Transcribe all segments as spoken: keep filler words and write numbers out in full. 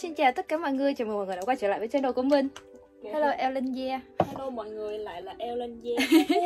Xin chào tất cả mọi người, chào mừng mọi người đã quay trở lại với channel của mình. Hello Ellen Yeah. Hello mọi người, lại là Ellen Yeah.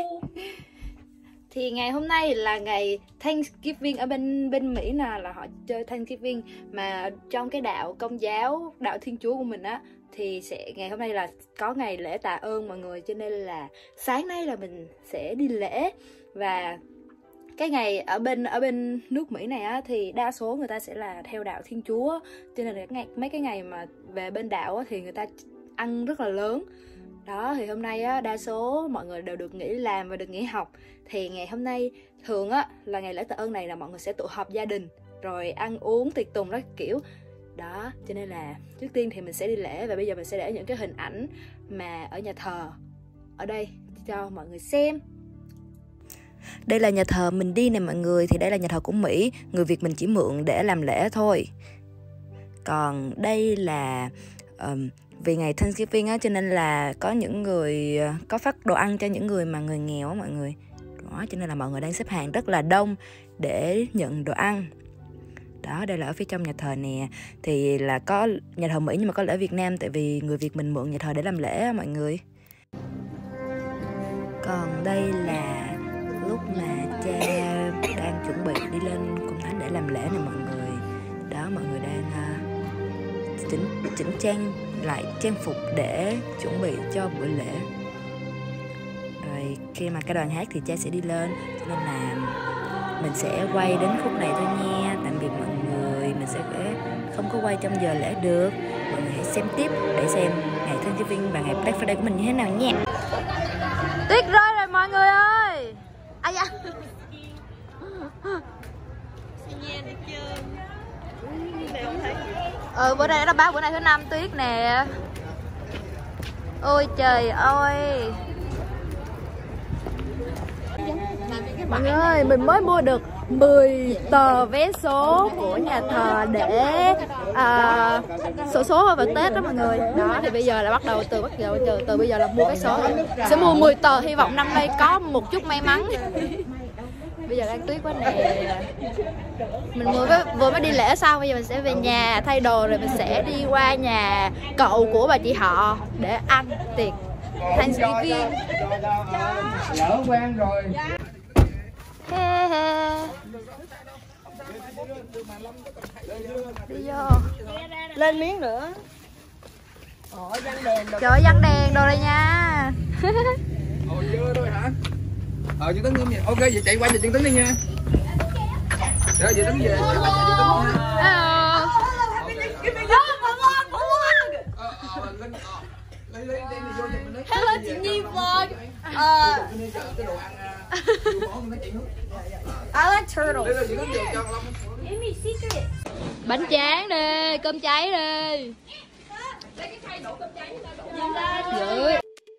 Thì ngày hôm nay là ngày Thanksgiving ở bên bên Mỹ nè, là họ chơi Thanksgiving mà trong cái đạo Công giáo, đạo Thiên Chúa của mình á, thì sẽ ngày hôm nay là có ngày lễ tạ ơn mọi người, cho nên là sáng nay là mình sẽ đi lễ. Và cái ngày ở bên ở bên nước Mỹ này á thì đa số người ta sẽ là theo đạo Thiên Chúa, cho nên là ngày, mấy cái ngày mà về bên đạo á, thì người ta ăn rất là lớn. Đó, thì hôm nay á, đa số mọi người đều được nghỉ làm và được nghỉ học. Thì ngày hôm nay thường á là ngày lễ tạ ơn này là mọi người sẽ tụ họp gia đình rồi ăn uống tiệc tùng đó kiểu. Đó, cho nên là trước tiên thì mình sẽ đi lễ, và bây giờ mình sẽ để những cái hình ảnh mà ở nhà thờ ở đây cho mọi người xem. Đây là nhà thờ mình đi nè mọi người, thì đây là nhà thờ của Mỹ, người Việt mình chỉ mượn để làm lễ thôi. Còn đây là um, vì ngày Thanksgiving á, cho nên là có những người có phát đồ ăn cho những người mà người nghèo á mọi người. Đó, cho nên là mọi người đang xếp hàng rất là đông để nhận đồ ăn. Đó, đây là ở phía trong nhà thờ nè. Thì là có nhà thờ Mỹ nhưng mà có lễ Việt Nam, tại vì người Việt mình mượn nhà thờ để làm lễ á mọi người. Còn đây là lúc mà cha đang chuẩn bị đi lên cung thánh để làm lễ nè mọi người. Đó, mọi người đang uh, chỉnh, chỉnh trang lại trang phục để chuẩn bị cho buổi lễ. Rồi khi mà cái đoàn hát thì cha sẽ đi lên, cho nên là mình sẽ quay đến khúc này thôi nha. Tạm biệt mọi người, mình sẽ không có quay trong giờ lễ được. Mọi người hãy xem tiếp để xem ngày Thanksgiving và ngày Black Friday của mình như thế nào nha. Tuyết rơi rồi mọi người ơi. Ai da. Ừ, bữa nay nó báo bữa nay thứ năm tuyết nè. Ôi trời ơi. Mọi người ơi, mình mới mua được mười tờ vé số của nhà thờ để à, sổ số vào Tết đó mọi người. Đó, thì bây giờ là bắt đầu từ bắt đầu từ, từ bây giờ là mua vé số. Sẽ mua mười tờ, hy vọng năm nay có một chút may mắn. Bây giờ đang tuyết quá nè. Mình vừa mới, vừa mới đi lễ xong, bây giờ mình sẽ về nhà thay đồ rồi mình sẽ đi qua nhà cậu của bà chị họ để ăn tiệc Thanksgiving. Lỡ quen rồi. He he. Đi vô. Lên miếng nữa. Ồ, văng đèn đồ. Trời ơi, văng đèn đồ đây nha. Ồ, chưa thôi hả? Ờ, chị Tấn nghiêm vậy. Ok, vậy chạy qua cho chị Tấn đi nha. Rồi, chị Tấn về. Hello. Hello chị Nhi vlog. Ờ. I like turtles. Bánh tráng đi, cơm cháy đi. Dữ.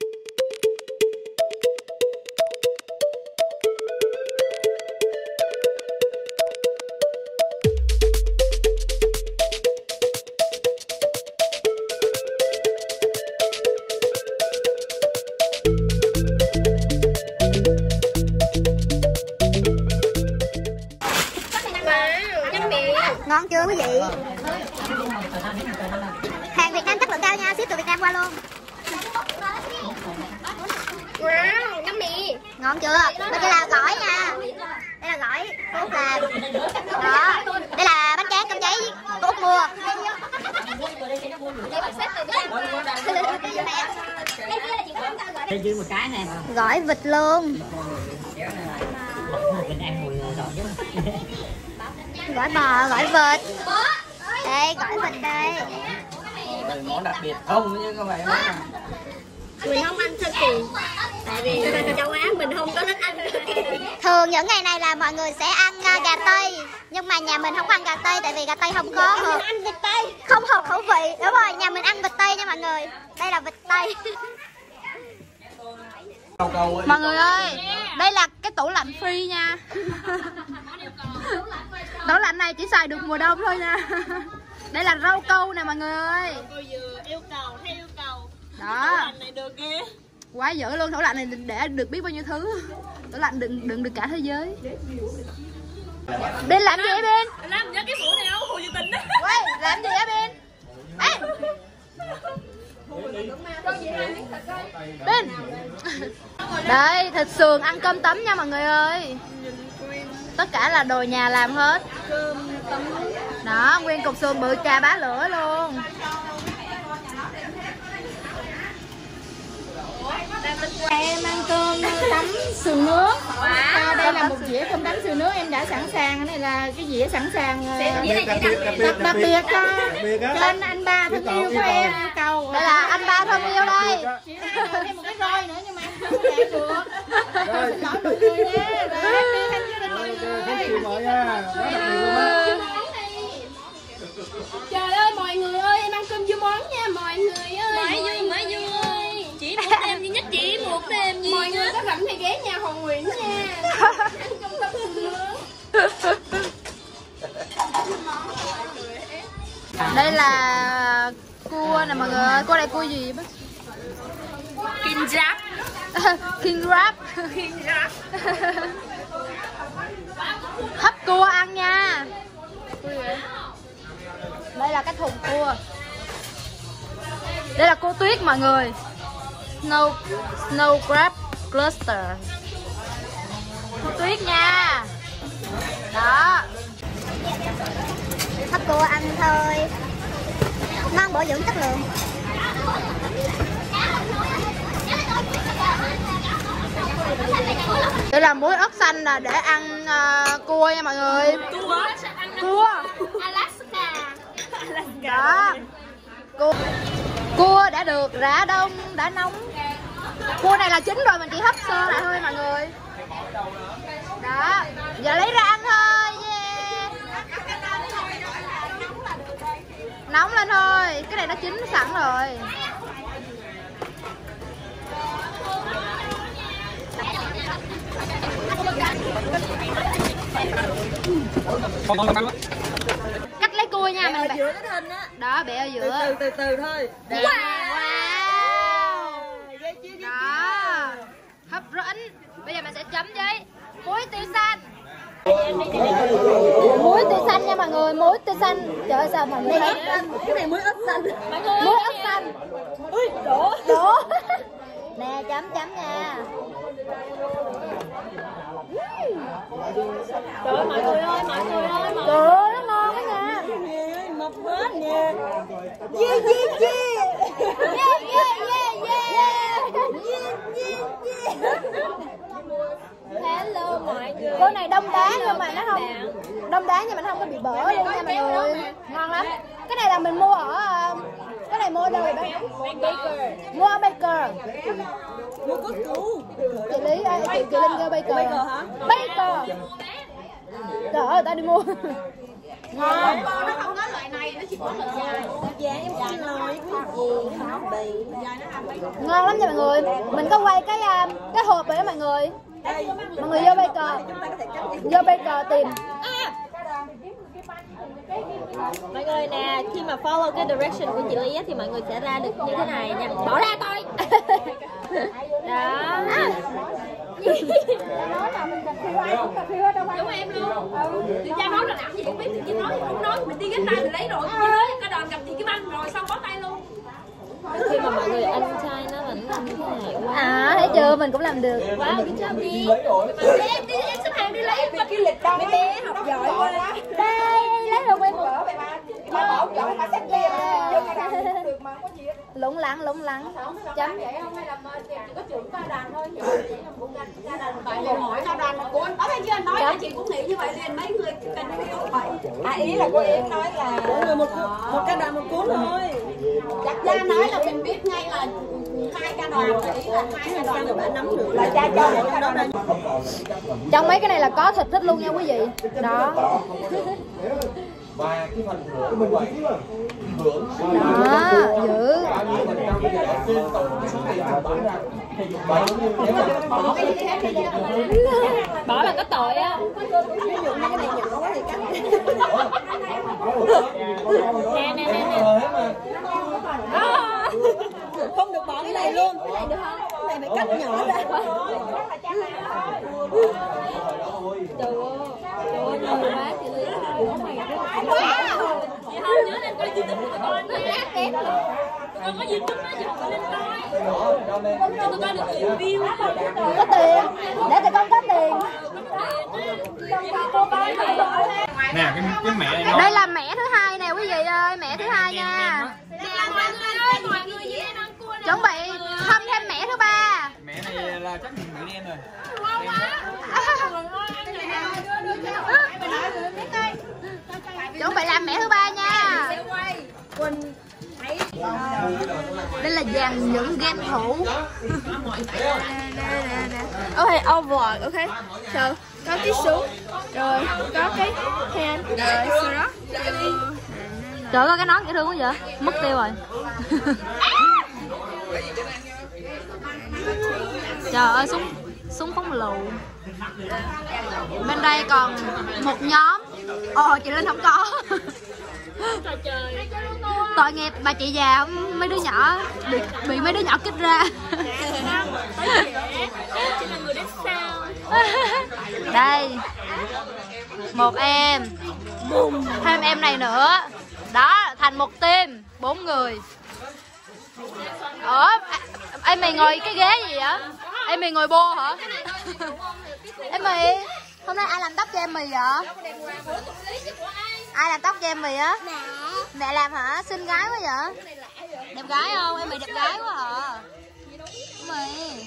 Ngon chưa quý vị? Hàng Việt Nam chất lượng cao nha, ship từ Việt Nam qua luôn. Wow, yummy. Ngon chưa? Đây là gỏi nha. Đây là gỏi Út làm. Đó. Đây là bánh tráng cơm cháy của Út mua. Một cái này Gỏi vịt luôn. Gỏi bò, gỏi vịt. Đây, gỏi vịt đây. Món đặc biệt không chứ không phải món nào. Mình không ăn turkey. Tại vì châu Á mình không có thích ăn. Thường những ngày này là mọi người sẽ ăn uh, gà tây, nhưng mà nhà mình không ăn gà tây tại vì gà tây không có hợp. Ăn vịt tây. Không hợp khẩu vị. Đúng rồi, nhà mình ăn vịt tây nha mọi người. Đây là vịt tây. Mọi người ơi, đây là cái tủ lạnh free nha. Tủ lạnh này chỉ xài được mùa đông thôi nha. Đây là rau câu nè mọi người ơi. Cô vừa yêu cầu theo yêu cầu. Đó. Tủ lạnh này được ghê. Quá dữ luôn, tủ lạnh này để được biết bao nhiêu thứ. Tủ lạnh đựng đựng được cả thế giới. Bên làm gì vậy bên? Làm nhớ cái vụ này không? Vụ dự tình đó. Quay, làm gì vậy bên? Ê, Bên. Đây, thịt sườn ăn cơm tấm nha mọi người ơi. Tất cả là đồ nhà làm hết. Đó, nguyên cục sườn bự trà bá lửa luôn. Em ăn cơm tấm sườn nước. À, đây là một dĩa cơm tấm sườn nước em đã sẵn sàng. Cái này là cái dĩa sẵn sàng đặc, đặc biệt cho anh anh ba thân yêu của em yêu cầu. Đây là anh ba thân yêu đây. Thêm một cái roi nữa nhưng mà em không thể được. Xin lỗi mọi người nha. Khánh chịu mọi nha. Trời ơi mọi người ơi, em ăn cơm dưa món nha mọi người ơi. Mới vui mới vui. Chỉ một thêm duy nhất chỉ một thêm duy. Mọi người có rảnh thì ghé nhà Hoàng Nguyễn nha. Ăn cơm tấm sườn nước. Đây là cua nè mọi người ơi. Cua này cua gì bác? King Crab. King Crab. King Crab. Hấp cua ăn nha. Đây là cái thùng cua. Đây là cua tuyết mọi người. Snow Snow Crab Cluster. Cua tuyết nha. Đó. Hấp cua ăn thôi. Ngon, bổ dưỡng chất lượng. Đây là muối ớt xanh là để ăn uh, cua nha mọi người. Cua. Cua. Alaska. Đó. Cua. Cua đã được rã đông, đã nóng. Cua này là chín rồi, mình chỉ hấp sơ lại thôi mọi người. Đó. Giờ lấy ra ăn thôi. Yeah. Nóng lên thôi. Cái này nó chín sẵn rồi. Cắt lấy cua nha mình. Giữa cái thân á. Đó, bẻ ở giữa. Từ từ từ thôi. Wow. Đó. Hấp dẫn. Bây giờ mình sẽ chấm với muối tiêu xanh. Muối tiêu xanh nha mọi người, muối tiêu xanh. Trời ơi sao mọi người thấy? Cái này muối ớt xanh. Muối ớt xanh. Ui, đổ. Đổ. Nè chấm chấm nha. Trời ơi mọi người ơi, mọi người ơi, mọi Trời ơi nó ngon quá nha. người ơi, mập quá nha. Yeah yeah yeah. Yeah yeah yeah yeah. Yeah yeah yeah. Hello mọi người. Cô này đông đá nhưng mà nó không đông đá nhưng mà nó không có bị bở luôn nha mọi người. Ngon lắm. Cái này là mình mua ở cái này mua ở đâu vậy bác? Baker. Mua ở Baker. Mua có cứu. Chị Lý ơi, chị chị Linh kêu Baker. Baker hả? Baker. Trời ơi, tao đi mua. Ngon. Nó không có loại này, nó chỉ có loại dài. Dạ em xin lỗi. Gì hả bị? Ngon lắm nha mọi người. Mình có quay cái cái hộp rồi đó mọi người. Mọi người vô Baker. Vô Baker tìm. Mọi người nè, khi mà follow cái direction của chị Lý á, thì mọi người sẽ ra được như thế này nha. Bỏ ra tôi. Đó. Đúng em luôn. Chị Cha nói là làm gì không biết, chị nói không nói, mình đi ghét tay mình lấy rồi, chị nói cái đòn gặp chị cái băng rồi xong bó tay luôn. Khi mà mọi người ăn chay nó vẫn làm như thế này. À thấy chưa, mình cũng làm được. Wow, cái job đi. Em đi em xếp hàng đi lấy cái lịch đâu. Mấy bé học giỏi quá. Đây, lấy được em. Bà bảo chọn bà xách về dân ra được mà có gì hết. Lủng lẳng lủng lẳng. Chấm. Vậy không hay là chỉ có trưởng ca đàn thôi, chỉ là một ca đàn. Tại vì hỏi ca đàn của anh. Có thấy chưa anh nói là chị cũng nghĩ như vậy liền mấy người cần hiểu vậy. À ý là cô Yến nói là mỗi người một một ca đàn một cuốn thôi. chắc cha nói là mình biết ngay là hai ca đàn, ý là hai ca đàn đã nắm được là cha cho mỗi ca đàn. Trong mấy cái này là có thịt thích luôn nha quý vị. Đó. Và cái phần thưởng của mình thưởng Đó, giữ. Bỏ là có tội á. Nè nè nè nè. Không được bỏ cái này luôn. Cái này được không? Cái này phải cắt nhỏ ra. Trời ơi. Trời ơi, nhiều quá chị Lý. Wow. Chị không nhớ nên coi YouTube của con nó ác kém luôn. Con có YouTube á, cho lên coi. Cho tụi con được review. Có tiền, để tụi con có tiền. Nè cái cái mẹ này Đây là mẹ thứ hai nè quý vị ơi, mẹ thứ hai nha. Mọi người ơi, mọi người với em ăn cua. Chuẩn bị thăm thêm mẹ thứ ba. mẹ này là chắc mẹ đen rồi. Chuẩn bị làm mẹ thứ ba nha. Đây là dàn những game thủ. Ok, over, ok. So, có cái súng, rồi có cái hand, rồi sau đó. Trời ơi cái nón dễ thương quá vậy. Mất tiêu rồi. Trời ơi súng súng phóng lựu. Bên đây còn một nhóm. Ồ chị Linh không có. Tội nghiệp bà chị già mấy đứa nhỏ bị bị mấy đứa nhỏ kích ra. Đây một em, thêm em này nữa, đó thành một team bốn người. Ủa em mày ngồi cái ghế gì vậy? Em mày ngồi bô hả? Em mày hôm nay ai làm tóc cho em mày vậy? Ai làm tóc cho em mày á? Mẹ. Mẹ làm hả? Xinh gái quá vậy. Đẹp gái không? Em mày đẹp gái quá hả? Mày.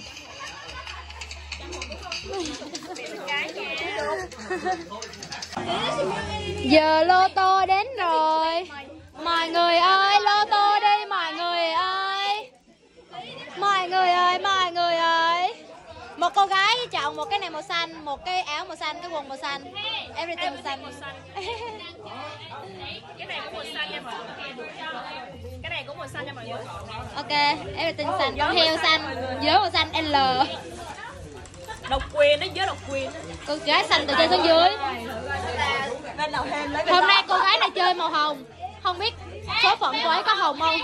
Giờ lô tô đến rồi. Mọi người ơi, lô tô đi mọi người ơi. Mọi người ơi, mọi người ơi. Một cô gái chọn một cái này màu xanh, một cái áo màu xanh, cái quần màu xanh. Everything màu xanh. Cái này cũng màu xanh nha mọi người. Cái này cũng màu xanh nha mọi người. Ok, everything xanh, con heo xanh, dớ màu xanh L. Độc quyền đó, dớ độc quyền. Con gái xanh từ trên xuống dưới. Hôm nay cô gái này chơi màu hồng. Không biết số phận cô ấy có hồng không?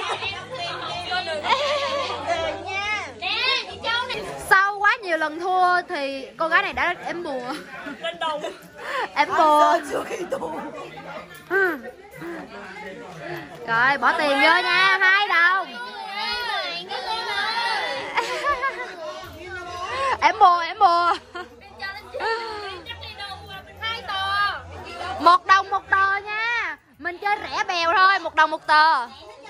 Sau quá nhiều lần thua thì cô gái này đã ém bùa. Lên đồng. Ém bùa. Rồi bỏ tiền vô nha, hai đồng. Ém bùa, ém bùa. Một đồng một tờ nha. Mình chơi rẻ bèo thôi, một đồng một tờ.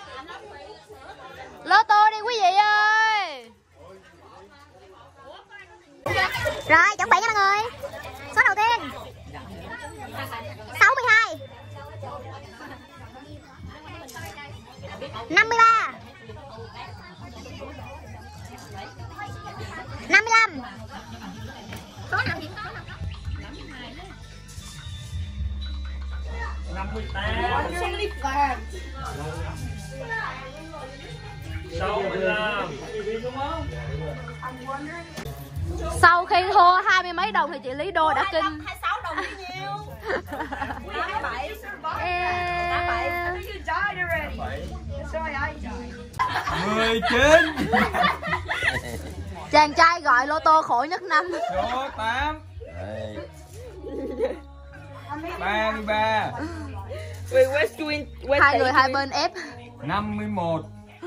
Lô tô đi quý vị ơi. Rồi chuẩn bị nha mọi người. Số đầu tiên sáu mươi hai, năm mươi ba, năm mươi lăm, năm mươi tám, sáu mươi lăm. Sau khi thua hai mươi mấy đồng thì chị Lý Đô đã kinh. hai mươi sáu đồng bao nhiêu? tám mươi bảy. mười chín. Chàng trai gọi lô tô khổ nhất năm. Số tám. ba mươi ba. Hai người hai bên ép. năm mươi mốt.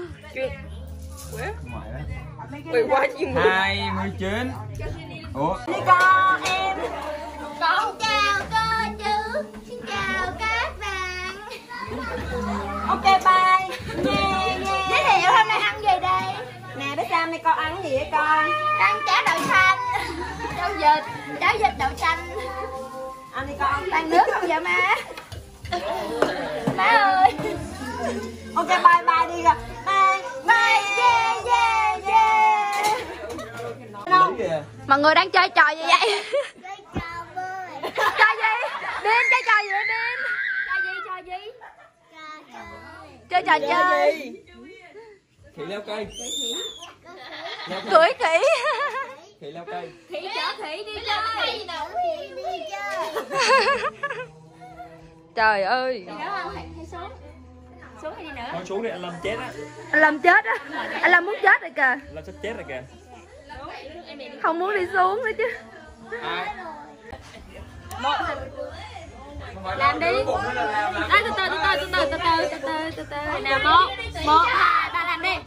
hai mươi chín. Ủa? Đi con em. Con chào cô chú. Xin chào các bạn. Ok bye. Nghe nghe. Giới thiệu hôm nay ăn gì đây? Nè bé Sam đây con ăn cái gì vậy con? Ăn cháo đậu xanh. Cháo vịt. Cháo vịt đậu xanh. Ăn đi con. Ăn nước không vậy má? Má ơi. Ok bye bye đi rồi. Bye. Bye. Yeah yeah yeah. Mọi người đang chơi trò gì vậy? Trò gì? Điên chơi trò gì vậy Điên? Trò gì trò gì? Chơi trò chơi. Khỉ leo cây. Cưỡi khỉ. Khỉ leo cây. Khỉ chở khỉ đi chơi. Trời ơi. Xuống hay đi nữa? Con xuống đi, anh Lâm chết á. Anh Lâm chết á. Anh Lâm muốn chết rồi kìa. Lâm sắp chết rồi kìa. Không muốn đi xuống nữa chứ. Ai? Làm đi. Đây, từ từ từ từ từ từ từ từ từ từ từ nào, một một hai ba làm đi.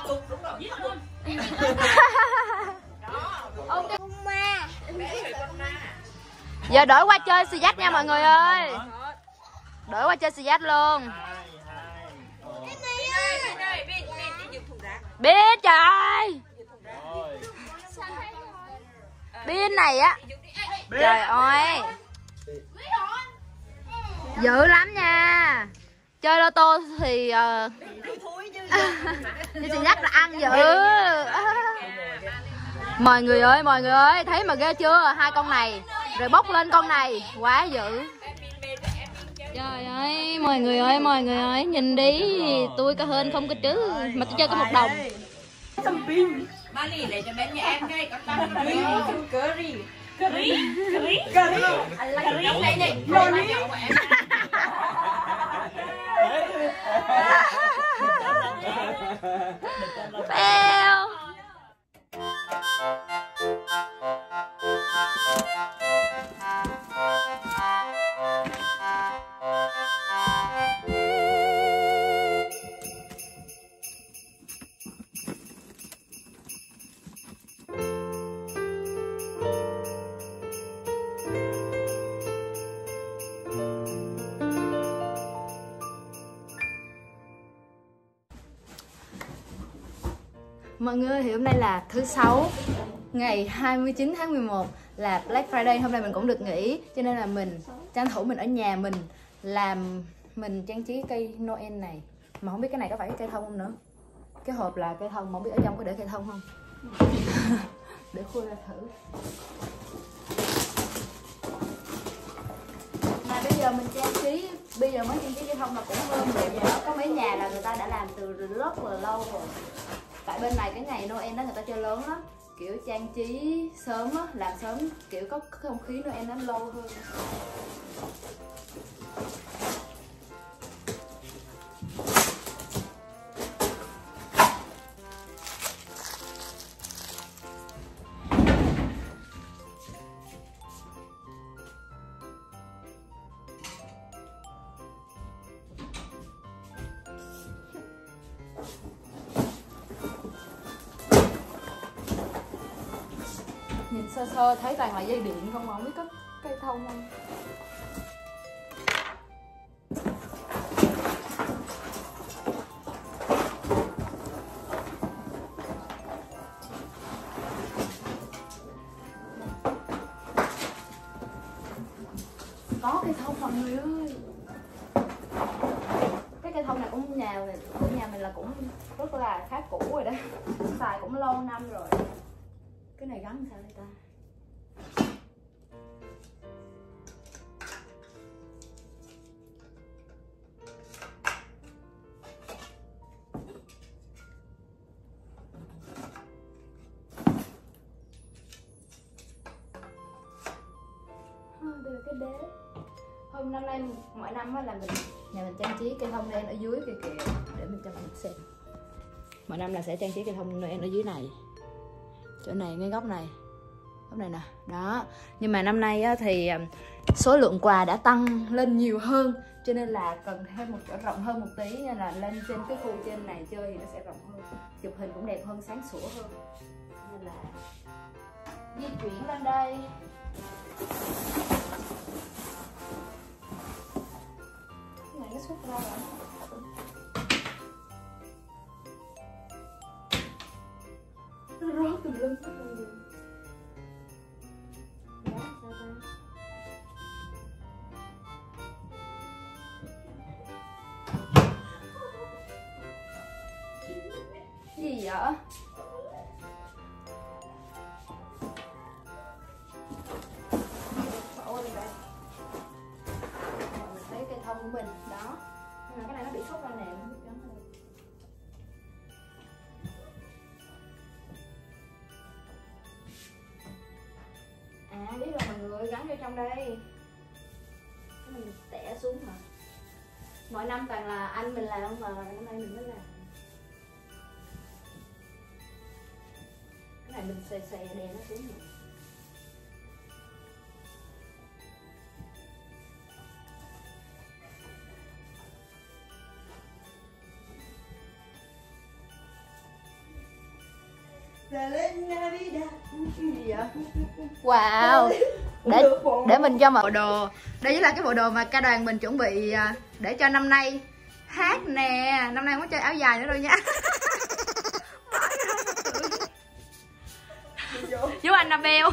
Ok. Giờ đổi qua chơi xì dách nha mọi người ơi. Đổi qua chơi xì dách luôn. Biết trời. Pin này á. Trời ơi. Dữ lắm nha. Chơi lô tô thì uh... thì dắt là ăn dữ. Mọi người ơi, mọi người ơi, thấy mà ghê chưa? Hai con này rồi bốc lên con này, quá dữ. Trời ơi, mọi người ơi, mọi người ơi, nhìn đi, tôi có hên không có chứ, mà tôi chơi có một đồng. Mali để cho bé nhà em cái có tao curry curry curry curry curry curry này này curry Fail. Mọi người thì hôm nay là thứ sáu, ngày hai mươi chín tháng mười một là Black Friday. Hôm nay mình cũng được nghỉ, cho nên là mình tranh thủ mình ở nhà mình làm, mình trang trí cây Noel này. Mà không biết cái này có phải cái cây thông không nữa. Cái hộp là cây thông, mà không biết ở trong có để cây thông không. Để khui ra thử. Mà bây giờ mình trang trí, bây giờ mới trang trí cây thông là cũng hơn rồi. Có mấy nhà là người ta đã làm từ rất là lâu rồi. Tại bên này cái ngày Noel đó người ta chơi lớn lắm, kiểu trang trí sớm á, làm sớm, kiểu có không khí Noel nó lâu hơn. Nhìn sơ sơ thấy toàn là dây điện không mà không biết có cây thông không. Có cây thông mọi người ơi. Cái cây thông này cũng nhà này, của nhà mình là cũng rất là khá cũ rồi đó. Xài cũng lâu năm rồi. Cái này gắn sao đây ta? À, đây là cái đế. Hôm năm nay mỗi năm là mình nhà mình trang trí cây thông đen ở dưới kìa kìa, để mình cho mọi người xem. Mỗi năm là sẽ trang trí cây thông Noel ở dưới này, chỗ này ngay góc này, góc này nè, đó. Nhưng mà năm nay á, thì số lượng quà đã tăng lên nhiều hơn, cho nên là cần thêm một chỗ rộng hơn một tí, nên là lên trên cái khu trên này chơi thì nó sẽ rộng hơn, chụp hình cũng đẹp hơn, sáng sủa hơn, nên là di chuyển lên đây. Cái này nó xuất ra rồi. Nó rớt tùm lum hết luôn. Đó, sao ta? Gì vậy? Bỏ đi đây. Mình thấy cây thông của mình đó. Nhưng mà cái này nó bị khúc ra nè, không biết gắn đâu. À biết rồi mọi người, gắn vô trong đây. Cái mình tẻ xuống hả? Mỗi năm toàn là anh mình làm mà năm nay mình mới làm. Cái này mình xè xè đè nó xuống nữa. Wow. Để để mình cho mọi bộ đồ. Đây chính là cái bộ đồ mà ca đoàn mình chuẩn bị để cho năm nay hát nè. Năm nay không có chơi áo dài nữa đâu nha. Chú Annabelle.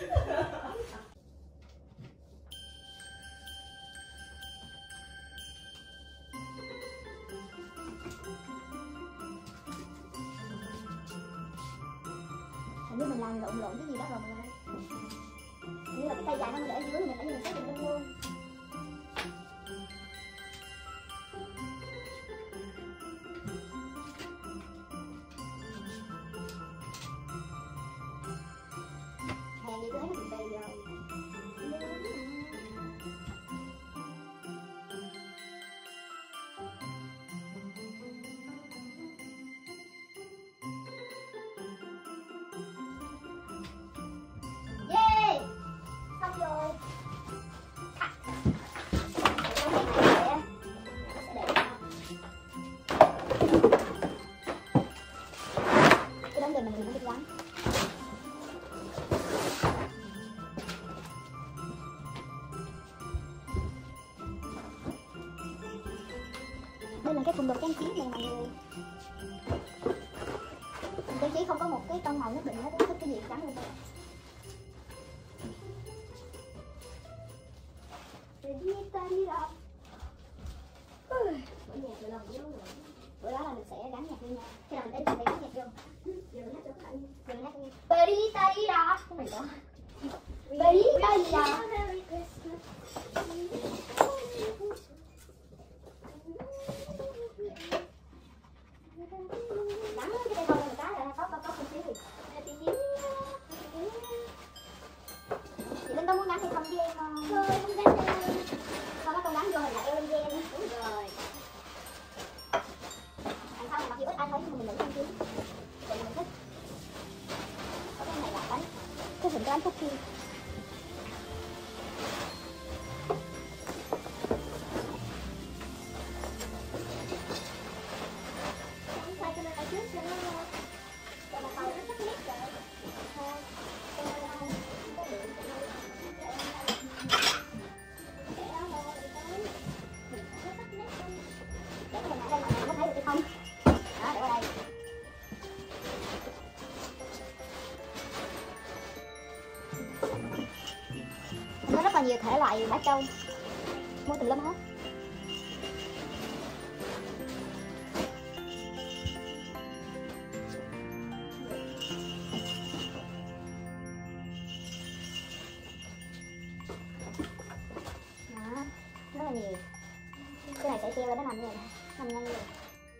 Hình như mình làm lộn lộn cái gì đó rồi mọi người. Hình như là cái tay dài nó để dưới mình phải như mình xếp mình lên luôn. Hèn gì tôi thấy nó bị bì rồi. Yeah! Xong rồi. À. Cái đống đèn mình đừng có thích lắm. Đây là cái thùng đồ trang trí này mọi người. Trang trí không có một cái tông màu nhất định hết, thích cái gì trắng luôn. Bữa đó là mình sẽ gắn nhạc vô nha. Khi nào mình tới mình sẽ gắn nhạc vô. Giờ mình hát cho các bạn. Giờ mình hát cho nha. Bờ đi tay đi đó. Không phải đó. Bờ đi tay đi đó. Gắn cái tay thôi một cái là có có có một xíu. Chị Linh có muốn gắn hay không với em? Thôi không gắn đâu. Con có con gắn vô hình là em với em. Đúng rồi. Đằng sau này mặc dù ít ai thấy nhưng mà mình vẫn trang trí. Rồi mình thích. Có cái này là bánh. Cái hình cái bánh cookie. Có rất là nhiều thể loại bả trâu, mua tùm lum hết. Đó, rất là nhiều. Cái này sẽ treo lên nó nằm như này, nằm nhanh như vậy.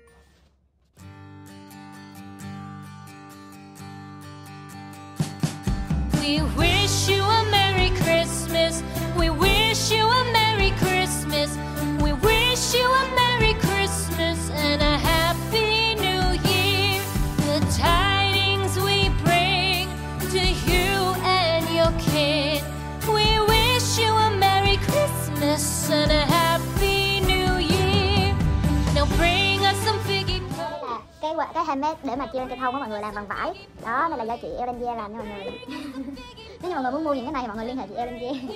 We wish you a Merry Christmas. We wish you a Merry Christmas. We wish you a Merry Christmas and a Happy New Year. The tidings we bring to you and your kin. We wish you a Merry Christmas and a Happy New Year. Now bring us some figgy pudding. Cái cái handmade để mà treo trên hông á mọi người, làm bằng vải. Đó, đây là do chị Elenze làm nha mọi người. Nếu như mọi người muốn mua những cái này mọi người liên hệ chị Elenze.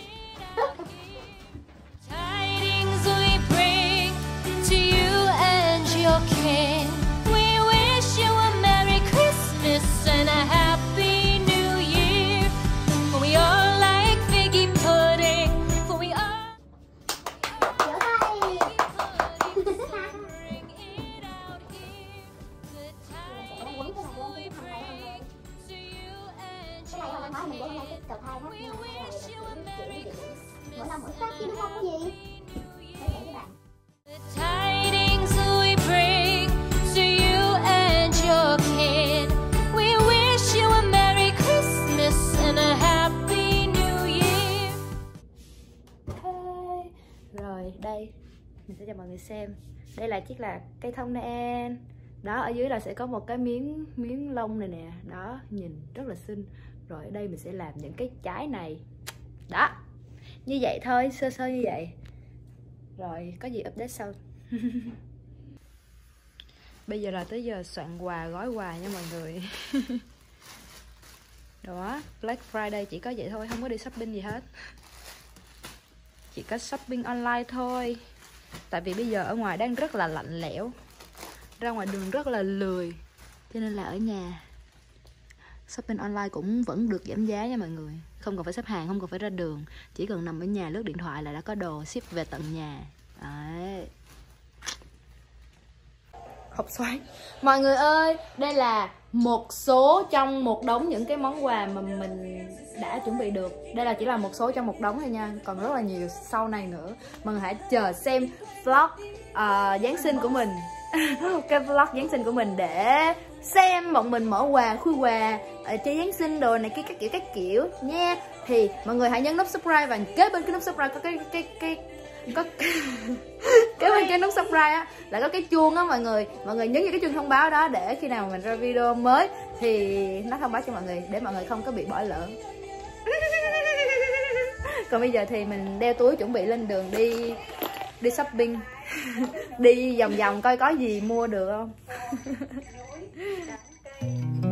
Tidings we bring to you and your kin. We wish you a Merry Christmas and a Happy New Year. For we all like figgy pudding. For we all Vỗ tay. Mình bữa hôm nay cái cầu thai hết nhưng mà là chỉ chỉ mỗi năm mỗi khác chứ đúng không có gì. Các bạn. The tidings we bring to you and your kin. We wish you a Merry Christmas and a Happy New Year. Okay. Rồi đây mình sẽ cho mọi người xem. Đây là chiếc là cây thông Noel. Đó, ở dưới là sẽ có một cái miếng miếng lông này nè. Đó, nhìn rất là xinh. Rồi ở đây mình sẽ làm những cái trái này. Đó, như vậy thôi, sơ sơ như vậy. Rồi, có gì update sau. Bây giờ là tới giờ soạn quà, gói quà nha mọi người. Đó, Black Friday chỉ có vậy thôi, không có đi shopping gì hết. Chỉ có shopping online thôi. Tại vì bây giờ ở ngoài đang rất là lạnh lẽo, ra ngoài đường rất là lười, cho nên là ở nhà shopping online cũng vẫn được giảm giá nha mọi người. Không cần phải xếp hàng, không cần phải ra đường, chỉ cần nằm ở nhà lướt điện thoại là đã có đồ ship về tận nhà. Đấy. Hộp xoáy. Mọi người ơi, đây là một số trong một đống những cái món quà mà mình đã chuẩn bị được. Đây là chỉ là một số trong một đống thôi nha, còn rất là nhiều sau này nữa. Mọi người hãy chờ xem vlog uh, Giáng sinh của mình. Cái vlog Giáng sinh của mình để xem bọn mình mở quà, khui quà ở chơi Giáng sinh đồ này kia các kiểu các kiểu nha. Thì mọi người hãy nhấn nút subscribe, và kế bên cái nút subscribe có cái cái cái có kế bên cái nút subscribe á là có cái chuông á mọi người. Mọi người nhấn vào cái chuông thông báo đó để khi nào mình ra video mới thì nó thông báo cho mọi người, để mọi người không có bị bỏ lỡ. Còn bây giờ thì mình đeo túi chuẩn bị lên đường đi đi shopping. Đi vòng vòng coi có gì mua được không.